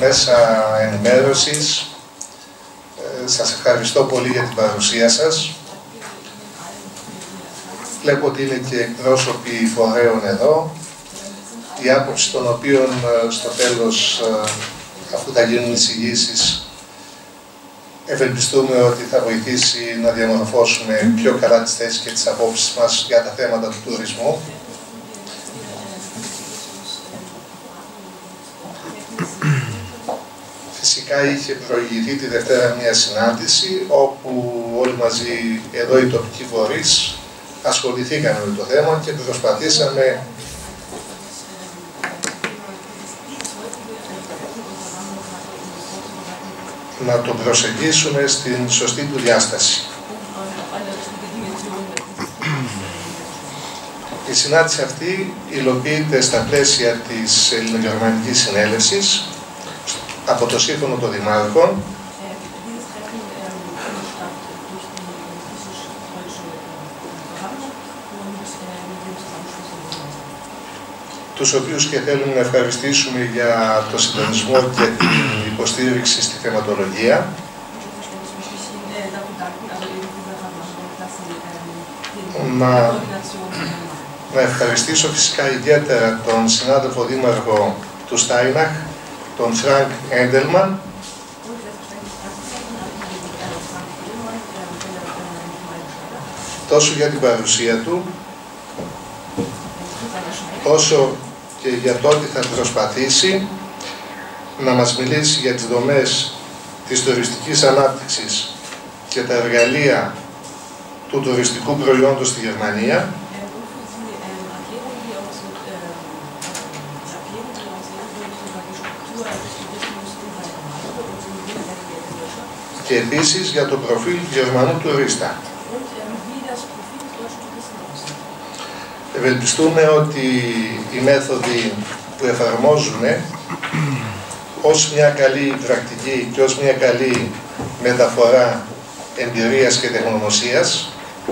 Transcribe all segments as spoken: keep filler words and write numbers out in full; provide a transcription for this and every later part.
μέσα ενημέρωσης. Σας ευχαριστώ πολύ για την παρουσία σας. Βλέπω ότι είναι και εκπρόσωποι φορέων εδώ, η άποψη των οποίων στο τέλος, αφού θα γίνουν εισηγήσεις, ευελπιστούμε ότι θα βοηθήσει να διαμορφώσουμε πιο καλά τις θέσεις και τις απόψεις μας για τα θέματα του τουρισμού. Φυσικά είχε προηγηθεί τη Δευτέρα μια συνάντηση, όπου όλοι μαζί εδώ οι τοπικοί φορείς ασχοληθήκαμε με το θέμα και προσπαθήσαμε να το προσεγγίσουμε στην σωστή του διάσταση. Η συνάντηση αυτή υλοποιείται στα πλαίσια της Ελληνογερμανικής Συνέλευσης από το Σύμφωνο των Δημάρχων, τους οποίους και θέλουμε να ευχαριστήσουμε για το συντονισμό και την υποστήριξη στη θεματολογία. Να, να ευχαριστήσω φυσικά ιδιαίτερα τον συνάδελφο δήμαρχο του Στάιναχ, τον Φρανκ Έντελμαν, τόσο για την παρουσία του, όσο και για το ότι θα προσπαθήσει να μας μιλήσει για τις δομές της τουριστικής ανάπτυξης και τα εργαλεία του τουριστικού προϊόντος στη Γερμανία, και επίσης για το προφίλ του Γερμανού τουρίστα. Ευελπιστούμε ότι οι μέθοδοι που εφαρμόζουμε ως μια καλή πρακτική και ως μια καλή μεταφορά εμπειρίας και τεχνογνωσίας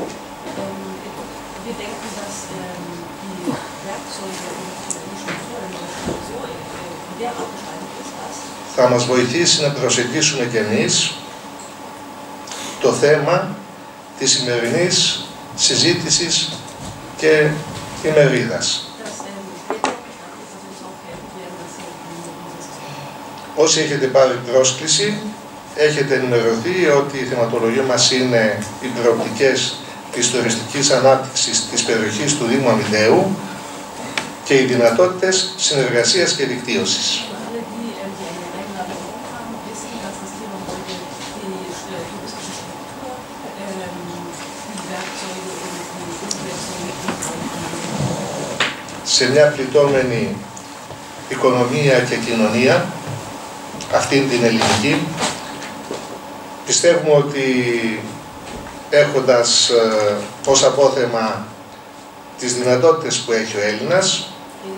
θα μας βοηθήσει να προσεγγίσουμε κι εμείς το θέμα της σημερινής συζήτησης και ημερίδας. Όσοι έχετε πάρει πρόσκληση, έχετε ενημερωθεί ότι η θεματολογία μας είναι οι προοπτικές της τουριστικής ανάπτυξης της περιοχής του Δήμου Αμυντέου και οι δυνατότητες συνεργασίας και δικτύωσης. Σε μια πληττόμενη οικονομία και κοινωνία, αυτήν την ελληνική, πιστεύουμε ότι έχοντας ε, ως απόθεμα τις δυνατότητες που έχει ο Έλληνας,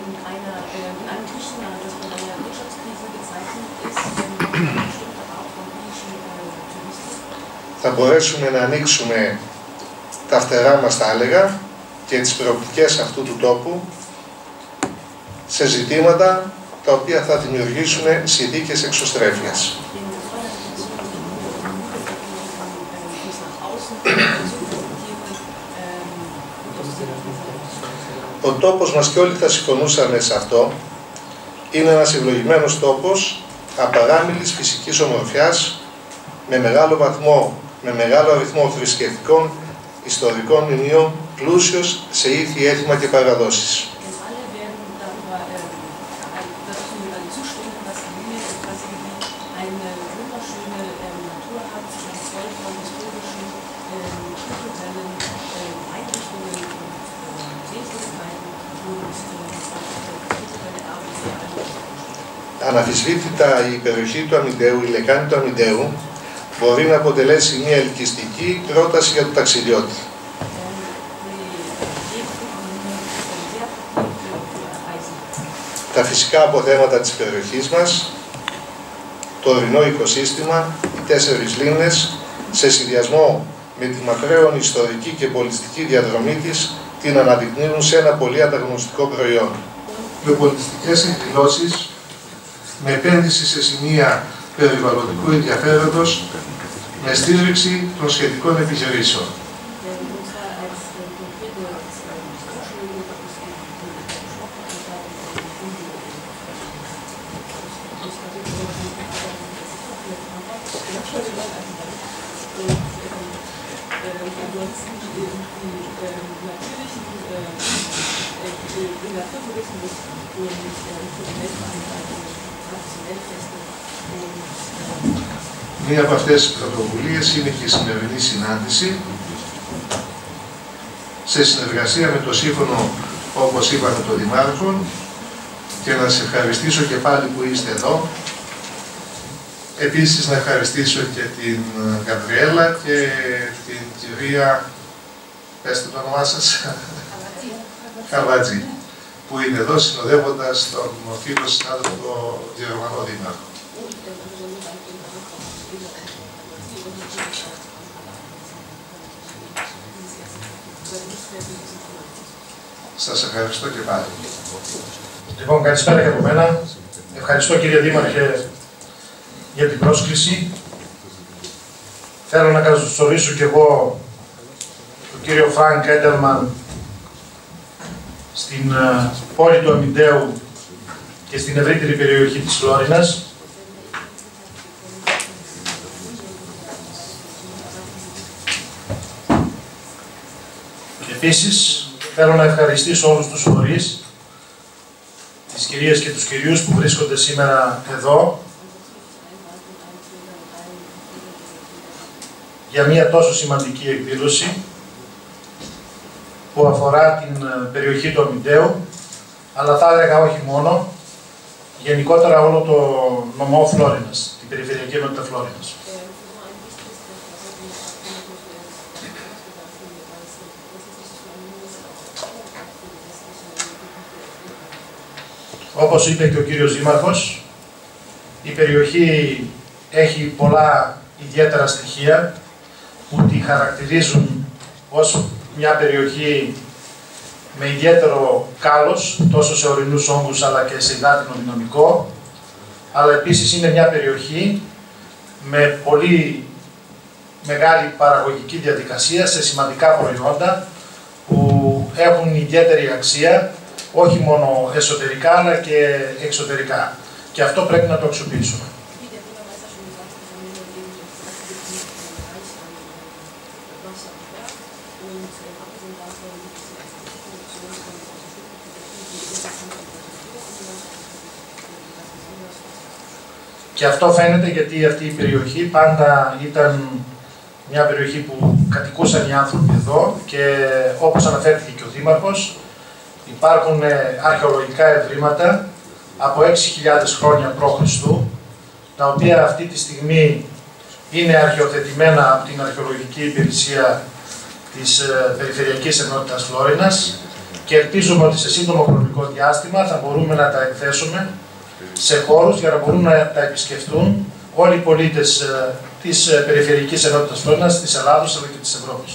θα μπορέσουμε να ανοίξουμε τα φτερά μας, τα έλεγα, και τις προοπτικές αυτού του τόπου σε ζητήματα τα οποία θα δημιουργήσουν συνθήκες εξωστρέφειας. Ο τόπος μας, και όλοι θα συμφωνούσαμε σε αυτό, είναι ένας ευλογημένος τόπος απαράμιλης φυσικής ομορφιάς, με μεγάλο βαθμό, με μεγάλο αριθμό θρησκευτικών, ιστορικών μνημείων, πλούσιος σε ήθη, έθιμα και παραδόσεις. Αναμφισβήτητα η περιοχή του Αμυντέου, η λεκάνη του Αμυντέου, μπορεί να αποτελέσει μια ελκυστική πρόταση για τον ταξιδιώτη. Τα φυσικά αποθέματα της περιοχής μας, το ορεινό οικοσύστημα, οι τέσσερις λίμνες, σε συνδυασμό με τη μακραίωνη ιστορική και πολιτιστική διαδρομή της, την αναδεικνύουν σε ένα πολύ ανταγωνιστικό προϊόν. Οι πολιτιστικές εκδηλώσεις με επένδυση σε σημεία περιβαλλοντικού ενδιαφέροντος, με στήριξη των σχετικών επιχειρήσεων. Μία από αυτές τις πρωτοβουλίες είναι και η σημερινή συνάντηση, σε συνεργασία με το σύμφωνο, όπως είπαμε, των Δημάρχων, και να σας ευχαριστήσω και πάλι που είστε εδώ. Επίσης να ευχαριστήσω και την Γαβριέλα και την κυρία, πέστε το όνομά σας, Καρβάτζη, που είναι εδώ συνοδεύοντας τον φίλο συνάδελφο Γερμανό Δήμαρχο. Σας ευχαριστώ και πάλι. Λοιπόν, καλησπέρα και από μένα. Ευχαριστώ, κύριε Δήμαρχε, για την πρόσκληση. Θέλω να καλωσορίσω και εγώ τον κύριο Φρανκ Έντερμαν στην uh, πόλη του Αμυντέου και στην ευρύτερη περιοχή της Φλόρινας. Και επίσης θέλω να ευχαριστήσω όλους τους φορείς, τις κυρίες και τους κυρίους που βρίσκονται σήμερα εδώ για μια τόσο σημαντική εκδήλωση που αφορά την περιοχή του Αμυντέου, αλλά θα έλεγα όχι μόνο, γενικότερα όλο το νομό Φλόρινας, την περιφερειακή ενότητα Φλόρινας. Όπως είπε και ο κύριος Δήμαρχος, η περιοχή έχει πολλά ιδιαίτερα στοιχεία που τη χαρακτηρίζουν ως μια περιοχή με ιδιαίτερο κάλος, τόσο σε ορεινούς όγκους αλλά και σε υδάτινο δυναμικό, αλλά επίσης είναι μια περιοχή με πολύ μεγάλη παραγωγική διαδικασία σε σημαντικά προϊόντα που έχουν ιδιαίτερη αξία, όχι μόνο εσωτερικά αλλά και εξωτερικά. Και αυτό πρέπει να το αξιοποιήσουμε. Και αυτό φαίνεται γιατί αυτή η περιοχή πάντα ήταν μια περιοχή που κατοικούσαν οι άνθρωποι εδώ και όπως αναφέρθηκε και ο Δήμαρχος, υπάρχουν αρχαιολογικά ευρήματα από έξι χιλιάδες χρόνια π.Χ., τα οποία αυτή τη στιγμή είναι αρχαιοθετημένα από την Αρχαιολογική Υπηρεσία της Περιφερειακής Ενότητας Φλόρινας και ελπίζουμε ότι σε σύντομο χρονικό διάστημα θα μπορούμε να τα εκθέσουμε σε χώρους για να μπορούν να τα επισκεφτούν όλοι οι πολίτες της Περιφερειακής Ενότητας Φλόρινας, της Ελλάδος αλλά και της Ευρώπης.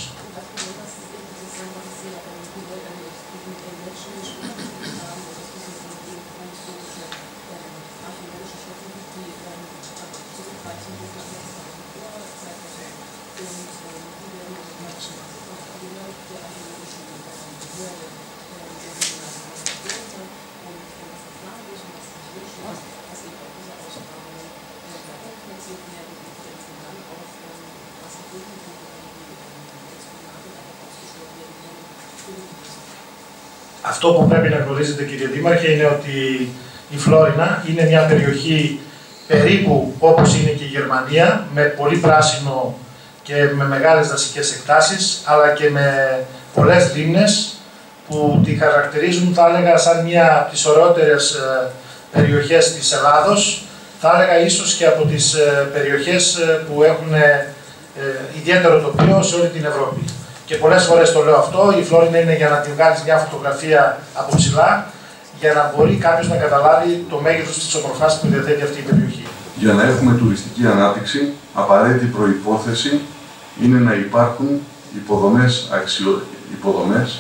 Αυτό που πρέπει να γνωρίζετε, κύριε Δήμαρχε, είναι ότι η Φλόρινα είναι μια περιοχή περίπου όπως είναι και η Γερμανία, με πολύ πράσινο και με μεγάλες δασικές εκτάσεις, αλλά και με πολλές λίμνες που τη χαρακτηρίζουν, θα έλεγα, σαν μια από τις ωραιότερες περιοχές της Ελλάδος, θα έλεγα ίσως και από τις περιοχές που έχουν ιδιαίτερο τοπίο σε όλη την Ευρώπη. Και πολλές φορές το λέω αυτό, η Φλόρινα είναι για να την βγάλεις μια φωτογραφία από ψηλά, για να μπορεί κάποιος να καταλάβει το μέγεθος της ομορφιάς που διαθέτει αυτή η περιοχή. Για να έχουμε τουριστική ανάπτυξη, απαραίτητη προϋπόθεση είναι να υπάρχουν υποδομές, αξιο... υποδομές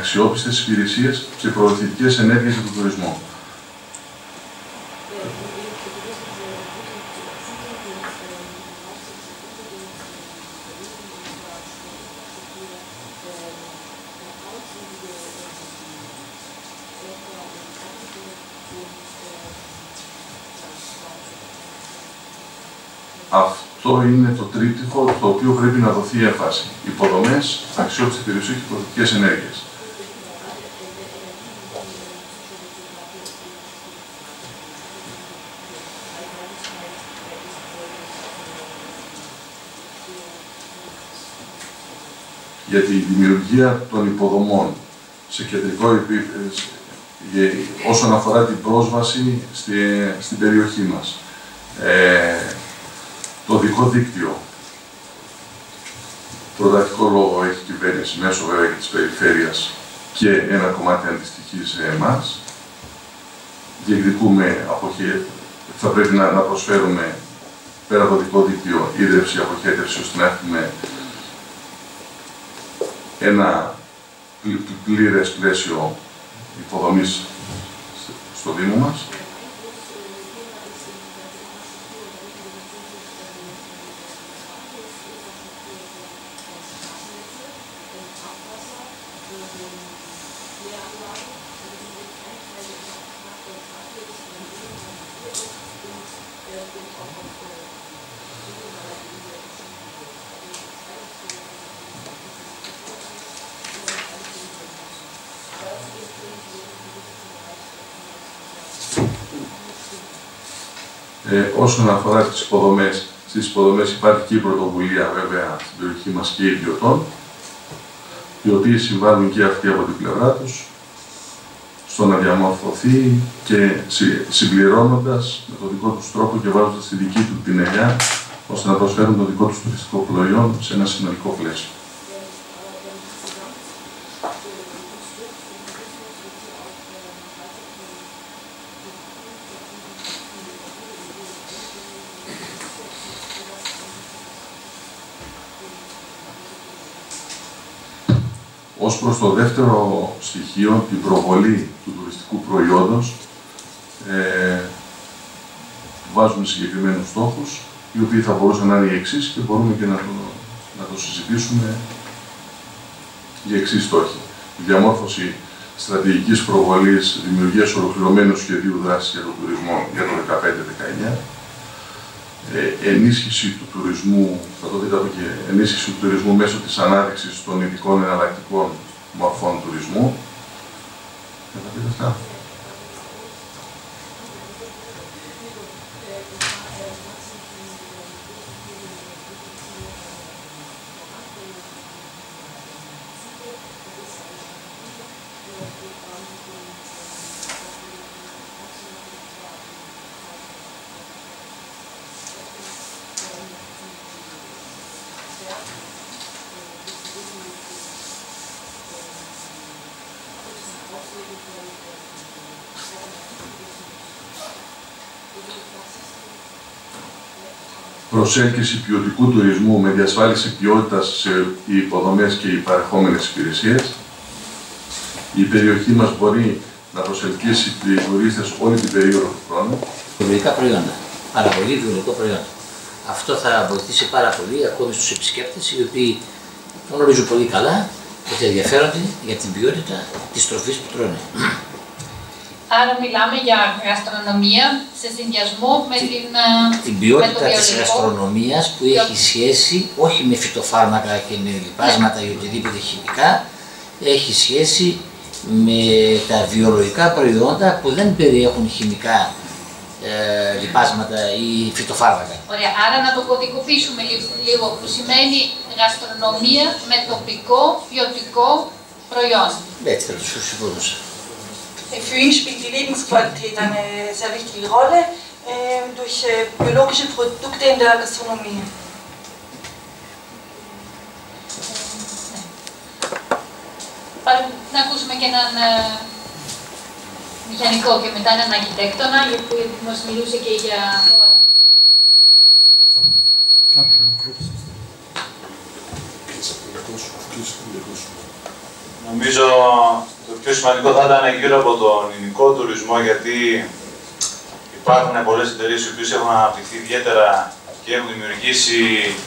αξιόπιστες υπηρεσίες και προωθητικές ενέργειες για τον τουρισμό. αυτό είναι το τρίπτυχο το οποίο πρέπει να δοθεί έμφαση. Υποδομές, αξιόπιστη περιουσία και προοδευτικές ενέργειες. Για τη δημιουργία των υποδομών σε κεντρικό επίπεδο, όσον αφορά την πρόσβαση στη, στην περιοχή μας. Ε, το δικό δίκτυο, προτακτικό λόγο έχει η κυβέρνηση μέσω βέβαια και της περιφέρειας και ένα κομμάτι αντιστοιχεί σε εμάς. Διεκδικούμε αποχέ, θα πρέπει να, να προσφέρουμε πέρα από το δικό δίκτυο ίδρυυση, αποχέτευση, ώστε να έχουμε ένα πλήρες πλαίσιο υποδομής στο Δήμο μας. Ε, όσον αφορά τις υποδομές, στις υποδομές υπάρχει και η πρωτοβουλία βέβαια στην περιοχή μας και ιδιωτών, οι οποίοι συμβάλλουν και αυτοί από την πλευρά τους στο να διαμορφωθεί και συμπληρώνοντας με τον δικό τους τρόπο και βάζοντας τη δική του την ελιά, ώστε να προσφέρουν το δικό τους τουριστικό προϊόν σε ένα συνολικό πλαίσιο. Ως προς το δεύτερο στοιχείο, την προβολή του τουριστικού προϊόντος, ε, βάζουμε συγκεκριμένους στόχους, οι οποίοι θα μπορούσαν να είναι οι εξής και μπορούμε και να το, να το συζητήσουμε για εξής στόχοι. Η διαμόρφωση στρατηγικής προβολής, δημιουργίας ολοκληρωμένου σχεδίου δράσης για τον τουρισμό για το δεκαπέντε δεκαεννιά, ε, ενίσχυση του τουρισμού, θα το δείτε από εκεί, ενίσχυση του τουρισμού μέσω της ανάδειξης των ειδικών εναλλακτικών μορφών τουρισμού. Και θα πείτε αυτά. Προσέλκυση ποιοτικού τουρισμού με διασφάλιση ποιότητας σε υποδομές και οι παρεχόμενες υπηρεσίες. Η περιοχή μας μπορεί να προσελκύσει τουρίστες όλη την περίοδο του χρόνου. Βιολογικά προϊόντα. Παραγωγή βιολογικών προϊόντων. Αυτό θα βοηθήσει πάρα πολύ ακόμη στους επισκέπτες, οι οποίοι γνωρίζουν πολύ καλά ότι ενδιαφέρονται για την ποιότητα της τροφής που τρώνε. Άρα μιλάμε για γαστρονομία σε συνδυασμό με την, την ποιότητα με της γαστρονομίας που έχει σχέση όχι με φυτοφάρμακα και με λιπάσματα ή οτιδήποτε χημικά, έχει σχέση με τα βιολογικά προϊόντα που δεν περιέχουν χημικά ε, λιπάσματα ή φυτοφάρμακα. Ωραία, άρα να το κωδικοποιήσουμε λίγο, που σημαίνει γαστρονομία με τοπικό ποιοτικό προϊόν. Έτσι θα το συμφωνούσα. Für ihn spielt die Lebensqualität eine sehr wichtige Rolle äh, durch äh, biologische Produkte in der Gastronomie. Να ακούσουμε και έναν ε, μηχανικό και μετά έναν αρχιτέκτονα, που μας μιλούσε και για όραμα. Νομίζω το πιο σημαντικό θα ήταν γύρω από τον ελληνικό τουρισμό, γιατί υπάρχουν πολλές εταιρείες οι οποίες έχουν αναπτυχθεί ιδιαίτερα και έχουν δημιουργήσει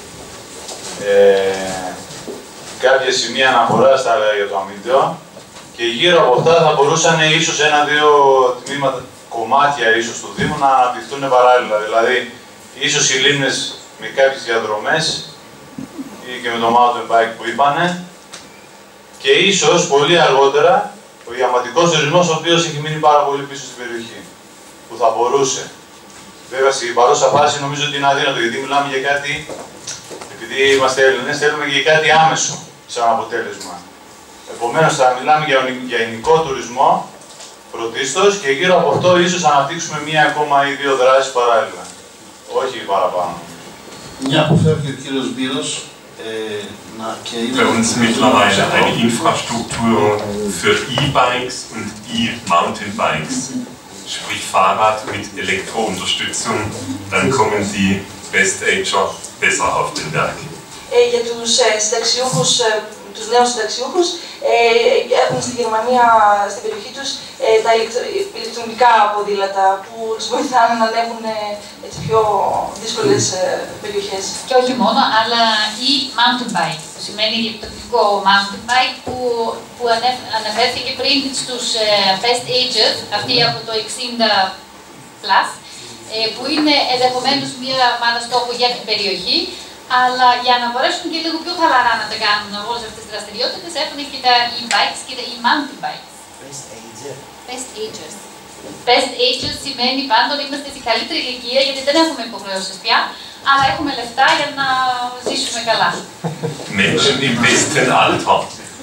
ε, κάποια σημεία αναφοράς για το αμύντεο, και γύρω από αυτά θα μπορούσαν ίσως ένα-δύο τμήματα, κομμάτια ίσως του Δήμου να αναπτυχθούν παράλληλα. Δηλαδή, ίσως οι λίμνες με κάποιες διαδρομές ή και με το mountain bike που είπανε, και ίσως πολύ αργότερα ο ιαματικός τουρισμός, ο οποίος έχει μείνει πάρα πολύ πίσω στην περιοχή, που θα μπορούσε. Βέβαια, στην παρούσα φάση νομίζω ότι είναι αδύνατο, γιατί μιλάμε για κάτι, επειδή είμαστε Έλληνες, θέλουμε και για κάτι άμεσο σαν αποτέλεσμα. Επομένως, θα μιλάμε για, για ελληνικό τουρισμό πρωτίστως και γύρω από αυτό ίσως αναπτύξουμε μία ακόμα ή δύο δράσεις παράλληλα. Όχι παραπάνω. Μια που φεύγει ο κύριος Μπύρος, ε, να και είναι... Bei uns mittlerweile eine Infrastruktur für E-Bikes und E-Mountainbikes. Sprich Fahrrad mit Elektrounterstützung, dann kommen die Best-Ager besser auf den Berg. Ε, για τους ε, συνταξιούχους, ε, τους νέους συνταξιούχους, ε, έχουν στη Γερμανία, στην περιοχή τους, ε, τα ηλεκτρο, ηλεκτρονικά ποδήλατα που τους βοηθάνε να ανέβουν ε, έτσι, πιο δύσκολες ε, περιοχές. Και όχι μόνο, αλλά ή mountain bike, που σημαίνει ηλεκτρονικό mountain bike, που, που αναφέρθηκε πριν στους ε, best agers, αυτοί από το εξήντα plus, ε, που είναι ενδεχομένως μια ομάδα στόχου για την περιοχή, αλλά για να μπορέσουν και λίγο πιο χαλαρά να τα κάνουν όλες αυτές τις δραστηριότητες, έχουν και τα e-bikes και τα e-mountain bikes. Best ager. Best agers. Best agers σημαίνει πάντα ότι είμαστε στην καλύτερη ηλικία, γιατί δεν έχουμε υποχρεώσεις πια, αλλά έχουμε λεφτά για να ζήσουμε καλά. Menschen im besten Alter.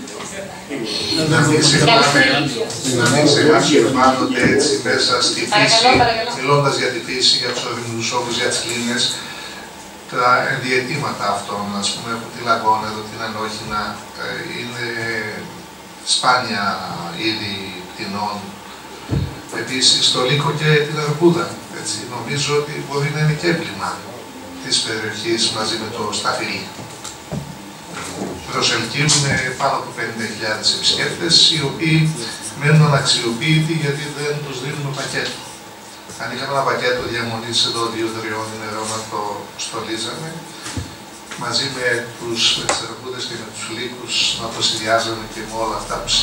Να μην ξεχνάμε, να μην ξεχνάμε πάντοτε έτσι μέσα στη φύση, μιλώντας για τη φύση, για τους ορεινούς όρους, για τις κλίνες, τα ενδιαιτήματα αυτών, ας πούμε, από τη λαγόνα, εδώ την Ανόχινα, είναι σπάνια είδη πτηνών. Επίσης, το Λύκο και την Αρκούδα. Έτσι, νομίζω ότι μπορεί να είναι και έμπλημα της περιοχής μαζί με το Σταφυλί. Προσελκύουν πάνω από πενήντα χιλιάδες επισκέπτες, οι οποίοι μένουν αναξιοποιητοί γιατί δεν τους δίνουν πακέτο. Αν είχαμε ένα πακέτο διαμονής εδώ δύο-τριών ημερών να το στολίζαμε, μαζί με τους με τις Αρκούδες και με τους Λύκους να το συνδυάζαμε και με όλα αυτά που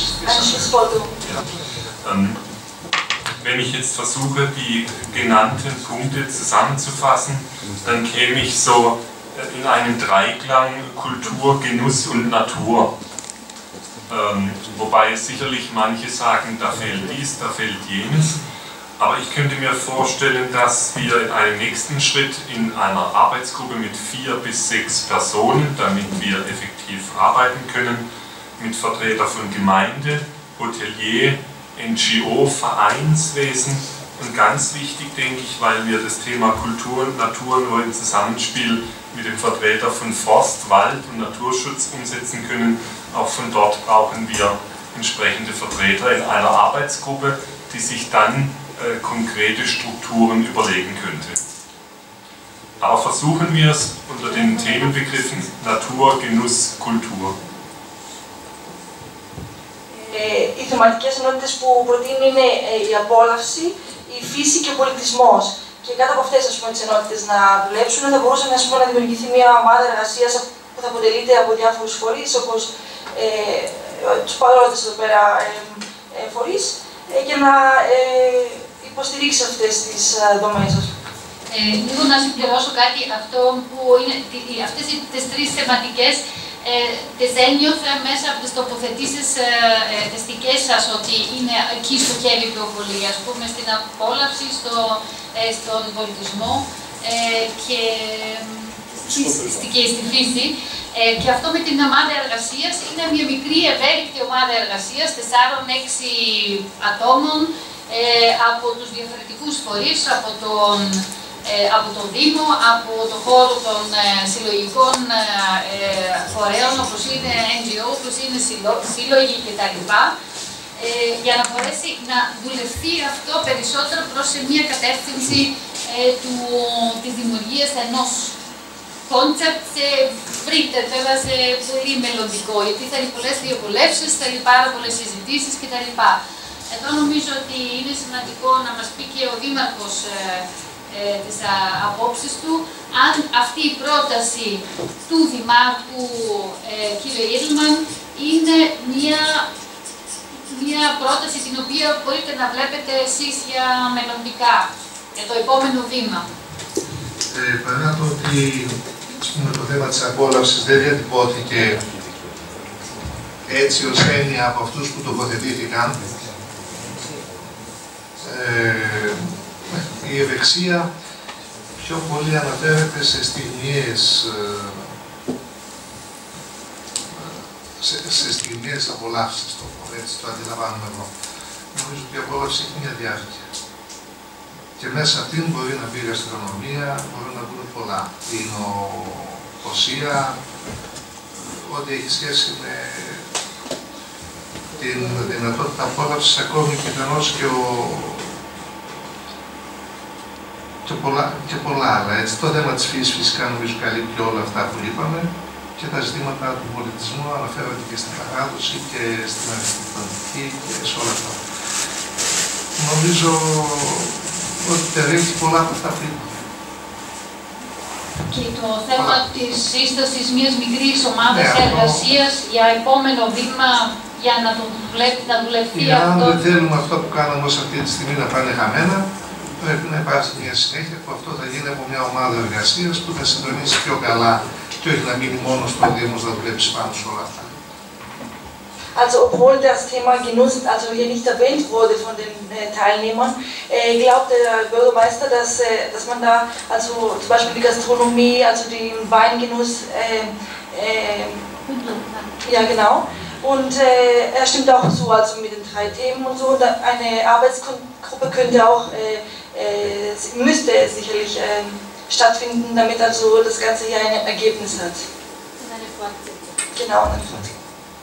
συζητήσαμε. Wenn ich jetzt versuche, die genannten Punkte zusammenzufassen, dann käme ich so in einen Dreiklang Kultur, Genuss und Natur. Ähm, wobei sicherlich manche sagen, da fehlt dies, da fehlt jenes. Aber ich könnte mir vorstellen, dass wir in einem nächsten Schritt in einer Arbeitsgruppe mit vier bis sechs Personen, damit wir effektiv arbeiten können, mit Vertretern von Gemeinde, Hotelier, N G O, Vereinswesen und ganz wichtig, denke ich, weil wir das Thema Kultur und Natur nur im Zusammenspiel mit dem Vertreter von Forst, Wald und Naturschutz umsetzen können. Auch von dort brauchen wir entsprechende Vertreter in einer Arbeitsgruppe, die sich dann äh, konkrete Strukturen überlegen könnte. Aber versuchen wir es unter den Themenbegriffen Natur, Genuss, Kultur. Οι θεματικές ενότητες που προτείνει είναι η απόλαυση, η φύση και ο πολιτισμός. Και κάτω από αυτές ας πούμε, τις ενότητες να δουλέψουν, θα μπορούσε ας πούμε, να δημιουργηθεί μια ομάδα εργασίας που θα αποτελείται από διάφορους φορείς, όπως ε, τους παρόντες εδώ πέρα ε, ε, φορείς, ε, για να ε, υποστηρίξει αυτές τις ε, δομές. Ε, λίγο να συμπληρώσω κάτι, αυτό που είναι, αυτές τις τρεις θεματικές Ε, τις ένιωθα μέσα από τις τοποθετήσεις ε, ε, τις δικές σας ότι είναι εκεί στοχεύει πιο πολύ, ας πούμε, στην απόλαυση, στο, ε, στον πολιτισμό ε, και, στη, και στη φύση. Ε, και αυτό με την ομάδα εργασίας είναι μια μικρή ευέλικτη ομάδα εργασίας, τεσσάρων έξι ατόμων ε, από τους διαφορετικούς φορείς, από τον Ε, από το Δήμο, από το χώρο των ε, συλλογικών ε, φορέων, όπως είναι N G O, όπως είναι σύλλογοι κτλ. Ε, για να μπορέσει να δουλευτεί αυτό περισσότερο προς μια κατεύθυνση ε, του, της δημιουργίας ενός κόνσεπτ σε βρύτερ, βέβαια σε πολύ μελλοντικό, γιατί θέλει πολλές διαβουλεύσεις, θέλει πάρα πολλές συζητήσεις κτλ. Εδώ νομίζω ότι είναι σημαντικό να μας πει και ο Δήμαρχος ε, ε, τις απόψεις του, αν αυτή η πρόταση του Δημάρχου ε, κ. Ήρλμαν είναι μια, μια πρόταση την οποία μπορείτε να βλέπετε εσείς για μελλοντικά, για το επόμενο βήμα. Ε, παρά το ότι το θέμα της απόλαυσης δεν διατυπώθηκε έτσι ως έννοια από αυτούς που τοποθετήθηκαν, ε, η ευεξία πιο πολύ αναφέρεται σε στιγμιές, σε, σε στιγμιές απολαύσεις, το, έτσι το αντιλαμβάνουμε εδώ. Νομίζω ότι η απόλαυση έχει μια διάρκεια. Και μέσα σε αυτήν μπορεί να μπει η γαστρονομία, μπορεί να μπουν πολλά. Η νοικοσία, ό,τι έχει σχέση με την δυνατότητα απόλαυσης ακόμη και κανός και, ο... και, πολλά, και πολλά άλλα. Έτσι, το θέμα της φύσης φυσικά νομίζω καλύπτει όλα αυτά που είπαμε και τα ζητήματα του πολιτισμού αναφέρονται και στην παράδοση και στην αρχιτεκτονική και σε όλα αυτά. Νομίζω ότι περιέχει πολλά από αυτά που είπαμε. Και το θέμα της σύστασης μιας μικρής ομάδας ναι, εργασίας αυτό... για επόμενο βήμα, για να, το δουλεύει, να δουλευτεί για αυτό. Αν δεν θέλουμε αυτό που κάναμε ως αυτή τη στιγμή να πάνε χαμένα, πρέπει να υπάρξει μια συνέχεια που αυτό θα γίνει από μια ομάδα εργασίας που θα συντονίσει πιο καλά και όχι να μείνει μόνο στο Δήμος να δουλέψει πάνω σε όλα αυτά. Also obwohl das Thema Genuss also hier nicht erwähnt wurde von den äh, Teilnehmern, äh, glaubt der Bürgermeister, dass, äh, dass man da also zum Beispiel die Gastronomie, also den Weingenuss, äh, äh, ja genau, und äh, er stimmt auch zu, also mit den drei Themen und so, und eine Arbeitsgruppe könnte auch, äh, äh, müsste sicherlich äh, stattfinden, damit also das Ganze hier ein Ergebnis hat. Genau, eine Fortsetzung.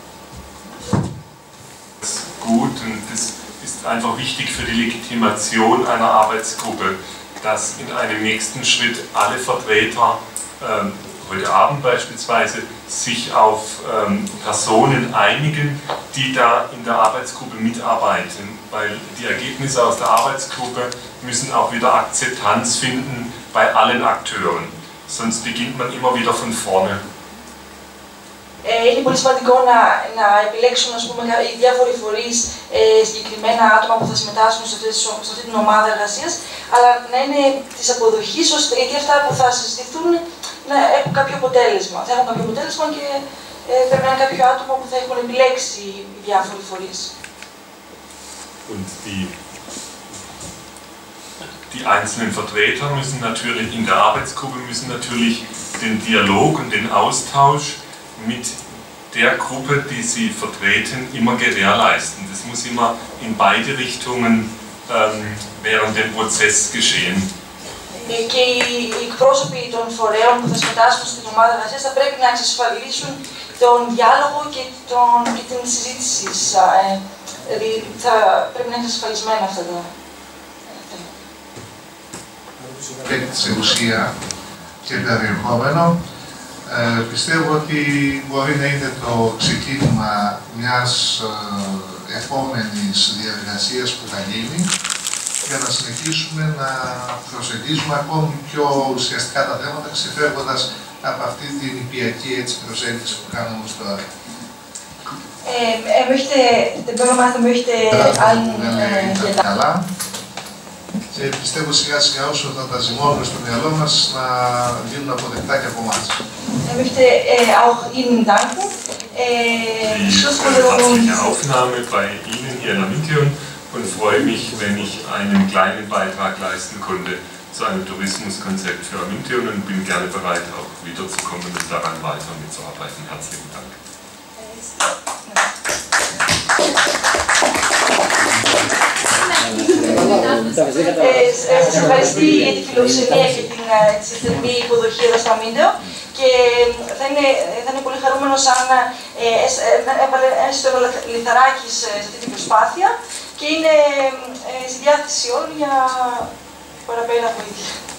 Gut und das ist einfach wichtig für die Legitimation einer Arbeitsgruppe, dass in einem nächsten Schritt alle Vertreter, ähm, heute Abend beispielsweise, sich auf ähm, Personen einigen, die da in der Arbeitsgruppe mitarbeiten, weil die Ergebnisse aus der Arbeitsgruppe müssen auch wieder Akzeptanz finden bei allen Akteuren, sonst beginnt man immer wieder von vorne. Ε, είναι πολύ σημαντικό να, να επιλέξουν ας πούμε, οι διάφοροι φορείς ε, συγκεκριμένα άτομα που θα συμμετάσχουν σε αυτή, σε αυτή την ομάδα εργασίας, αλλά να είναι της αποδοχής, ώστε γιατί αυτά που θα συζητηθούν να έχουν κάποιο αποτέλεσμα. Θα έχουν κάποιο αποτέλεσμα και ε, πρέπει να είναι κάποιο άτομο που θα έχουν επιλέξει οι διάφοροι φορείς. Und die, die einzelnen Vertreter müssen natürlich in der Arbeitsgruppe müssen natürlich den Dialog und den Austausch mit der Gruppe, die sie vertreten, immer gewährleisten. Das muss immer in beide Richtungen ähm, während dem Prozess geschehen. Και οι εκπρόσωποι των φορέων που θα συμμετάσχουν στην ομάδα εργασίας θα πρέπει να εξασφαλίσουν τον διάλογο και, τον, και την συζήτηση. Δηλαδή θα πρέπει να είναι εξασφαλισμένα αυτά τα θέματα. Σε ουσία και περιεχόμενο. Ε, πιστεύω ότι μπορεί να είναι το ξεκίνημα μιας ε, επόμενης διαδικασίας που θα γίνει για να συνεχίσουμε να προσεγγίσουμε ακόμη πιο ουσιαστικά τα θέματα, ξεφεύγοντας από αυτή την νηπιακή έτσι προσέγγιση που κάνουμε ως τώρα. Er möchte, der Bürgermeister möchte allen äh, καλά. Και πιστεύω σιγά σιγά όσο θα τα ζυμώνουμε στο μυαλό μας να γίνουν αποδεκτά και από εμάς. Er möchte äh, auch Ihnen danken. Äh, die herzliche Aufnahme bei Ihnen hier in Amintium und freue mich, wenn ich einen kleinen Beitrag leisten konnte zu einem Tourismuskonzept für Amintium und bin gerne bereit, auch wiederzukommen und daran weiter mitzuarbeiten. Herzlichen Dank. Σας ευχαριστώ για τη φιλοξενία και την θερμή υποδοχή εδώ στο Αμίντεο και θα είναι, θα είναι πολύ χαρούμενος αν έβαλε ένα λιθαράκι σε αυτή την προσπάθεια και είναι στη διάθεση όλων για παραπέρα βοήθεια.